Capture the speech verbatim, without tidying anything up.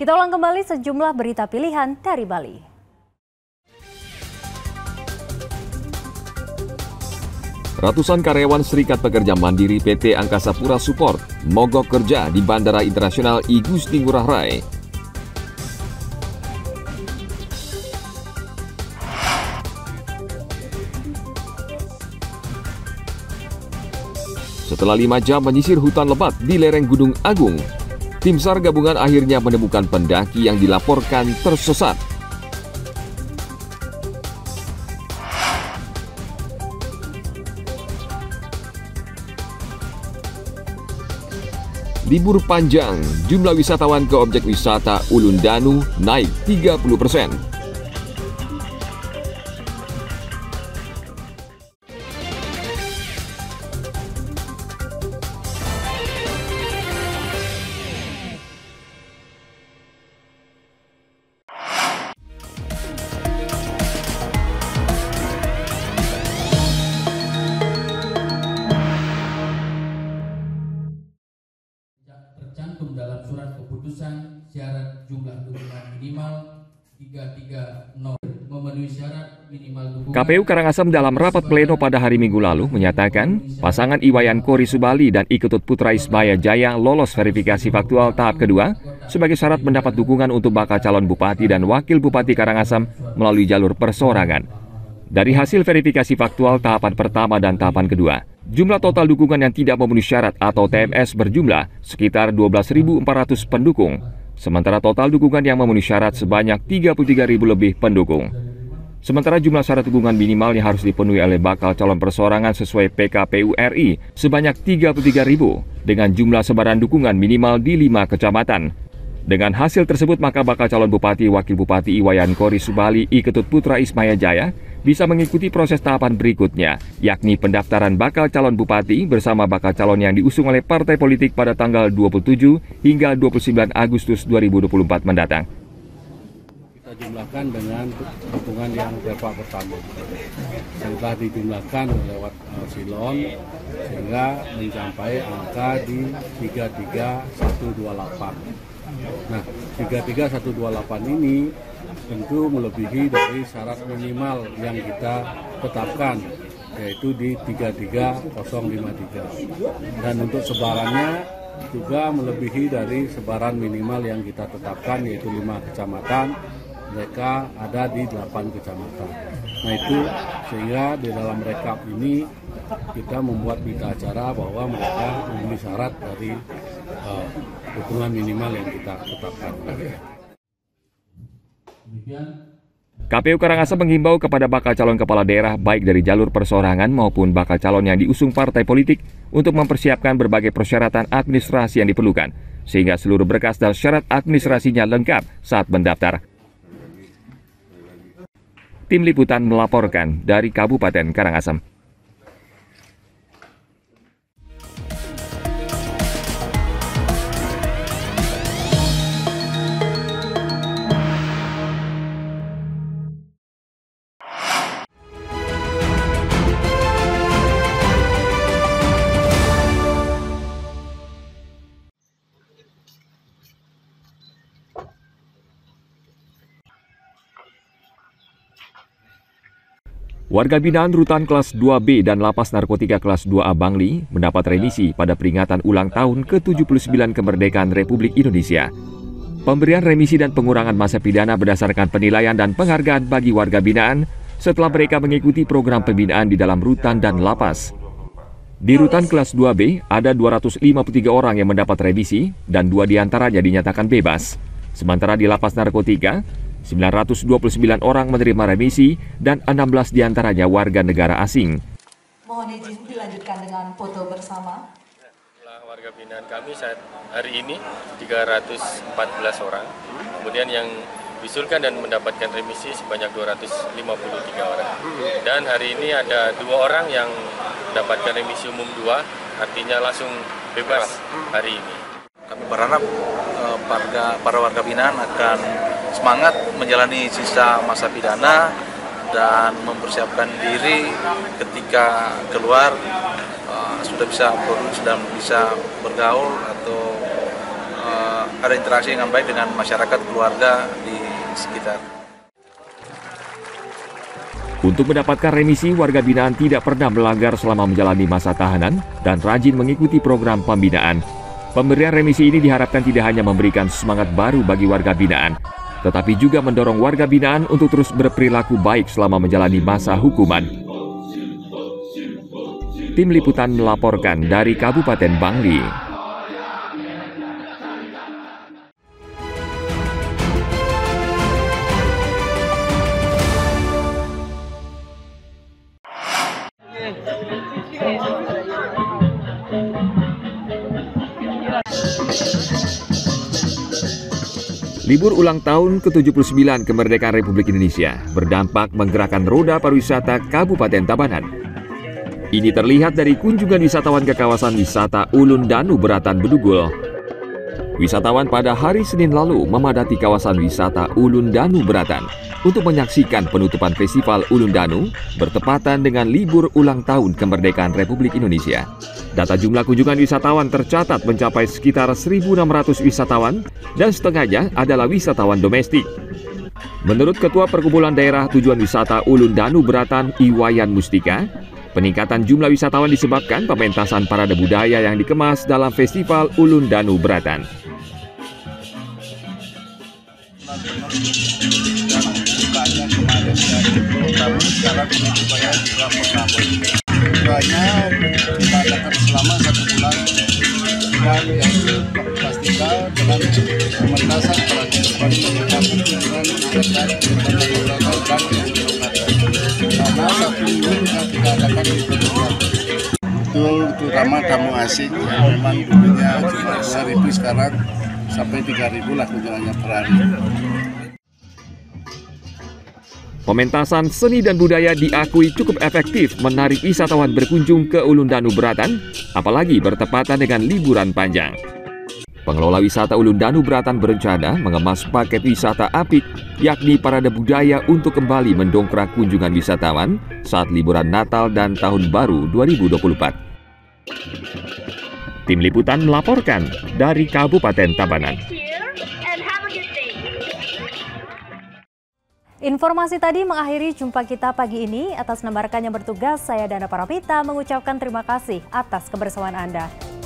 Kita ulang kembali sejumlah berita pilihan dari Bali. Ratusan karyawan Serikat Pekerja Mandiri P T Angkasa Pura Support mogok kerja di Bandara Internasional I Gusti Ngurah Rai. Setelah lima jam menyisir hutan lebat di lereng Gunung Agung, tim SAR gabungan akhirnya menemukan pendaki yang dilaporkan tersesat. Libur panjang, jumlah wisatawan ke objek wisata Ulun Danu naik tiga puluh persen. Tercantum dalam surat keputusan syarat jumlah dukungan minimal tiga tiga nol memenuhi syarat minimal dukungan. K P U Karangasem dalam rapat pleno pada hari Minggu lalu menyatakan pasangan Iwayan Kori Subali dan Iketut Putra Ismaya Jaya lolos verifikasi faktual tahap kedua sebagai syarat mendapat dukungan untuk bakal calon bupati dan wakil bupati Karangasem melalui jalur perseorangan. Dari hasil verifikasi faktual tahapan pertama dan tahapan kedua, jumlah total dukungan yang tidak memenuhi syarat atau T M S berjumlah sekitar dua belas ribu empat ratus pendukung, sementara total dukungan yang memenuhi syarat sebanyak tiga puluh tiga ribu lebih pendukung. Sementara jumlah syarat dukungan minimal yang harus dipenuhi oleh bakal calon perseorangan sesuai P K P U R I sebanyak tiga puluh tiga ribu dengan jumlah sebaran dukungan minimal di lima kecamatan. Dengan hasil tersebut, maka bakal calon bupati wakil bupati Iwayan Kori Subali Iketut Putra Ismaya Jaya bisa mengikuti proses tahapan berikutnya, yakni pendaftaran bakal calon bupati bersama bakal calon yang diusung oleh partai politik pada tanggal dua puluh tujuh hingga dua puluh sembilan Agustus dua ribu dua puluh empat mendatang. Kita jumlahkan dengan dukungan yang berapa pertama. Setelah dijumlahkan lewat uh, silon sehingga mencapai angka di tiga tiga satu dua delapan. Nah, tiga tiga satu dua delapan ini tentu melebihi dari syarat minimal yang kita tetapkan, yaitu di tiga tiga nol lima tiga. Dan untuk sebarannya juga melebihi dari sebaran minimal yang kita tetapkan, yaitu lima kecamatan, mereka ada di delapan kecamatan. Nah itu sehingga di dalam rekap ini kita membuat berita acara bahwa mereka memenuhi syarat dari uh, dukungan minimal yang kita tetapkan. K P U Karangasem menghimbau kepada bakal calon kepala daerah baik dari jalur perseorangan maupun bakal calon yang diusung partai politik untuk mempersiapkan berbagai persyaratan administrasi yang diperlukan, sehingga seluruh berkas dan syarat administrasinya lengkap saat mendaftar. Tim Liputan melaporkan dari Kabupaten Karangasem. Warga binaan Rutan Kelas dua B dan Lapas Narkotika Kelas dua A Bangli mendapat remisi pada peringatan ulang tahun ke tujuh puluh sembilan kemerdekaan Republik Indonesia. Pemberian remisi dan pengurangan masa pidana berdasarkan penilaian dan penghargaan bagi warga binaan setelah mereka mengikuti program pembinaan di dalam rutan dan lapas. Di Rutan Kelas dua B ada dua ratus lima puluh tiga orang yang mendapat remisi dan dua diantaranya dinyatakan bebas. Sementara di Lapas Narkotika, sembilan ratus dua puluh sembilan orang menerima remisi dan enam belas diantaranya warga negara asing. Mohon izin dilanjutkan dengan foto bersama. Warga binaan kami saat hari ini tiga ratus empat belas orang, kemudian yang diusulkan dan mendapatkan remisi sebanyak dua ratus lima puluh tiga orang. Dan hari ini ada dua orang yang mendapatkan remisi umum dua, artinya langsung bebas hari ini. Kami berharap uh, para, para warga binaan akan semangat menjalani sisa masa pidana dan mempersiapkan diri ketika keluar uh, sudah bisa produksi dan bisa bergaul atau uh, uh, ada interaksi dengan baik dengan masyarakat keluarga di sekitar. Untuk mendapatkan remisi, warga binaan tidak pernah melanggar selama menjalani masa tahanan dan rajin mengikuti program pembinaan. Pemberian remisi ini diharapkan tidak hanya memberikan semangat baru bagi warga binaan, tetapi juga mendorong warga binaan untuk terus berperilaku baik selama menjalani masa hukuman. Tim Liputan melaporkan dari Kabupaten Bangli. Libur ulang tahun ke tujuh puluh sembilan kemerdekaan Republik Indonesia berdampak menggerakkan roda pariwisata Kabupaten Tabanan. Ini terlihat dari kunjungan wisatawan ke kawasan wisata Ulun Danu Beratan Bedugul. Wisatawan pada hari Senin lalu memadati kawasan wisata Ulun Danu Beratan untuk menyaksikan penutupan Festival Ulun Danu bertepatan dengan libur ulang tahun kemerdekaan Republik Indonesia. Data jumlah kunjungan wisatawan tercatat mencapai sekitar seribu enam ratus wisatawan dan setengahnya adalah wisatawan domestik. Menurut Ketua Perkumpulan Daerah Tujuan Wisata Ulun Danu Beratan Iwayan Mustika, peningkatan jumlah wisatawan disebabkan pementasan parade budaya yang dikemas dalam Festival Ulun Danu Beratan. Banyak kita adakan selama satu bulan dan yang pastikan dengan pementasan peradaban dengan karena satu minggu kita adakan di Bedugul. Betul, terutama tamu asing yang memang dulunya cuma seribu sekarang sampai tiga ribu lah kunjungannya per hari. Pementasan seni dan budaya diakui cukup efektif menarik wisatawan berkunjung ke Ulun Danu Beratan, apalagi bertepatan dengan liburan panjang. Pengelola wisata Ulun Danu Beratan berencana mengemas paket wisata apik, yakni parade budaya untuk kembali mendongkrak kunjungan wisatawan saat liburan Natal dan Tahun Baru dua ribu dua puluh empat. Tim Liputan melaporkan dari Kabupaten Tabanan. Informasi tadi mengakhiri jumpa kita pagi ini. Atas nama rekan yang bertugas, saya Dana Parapita mengucapkan terima kasih atas kebersamaan Anda.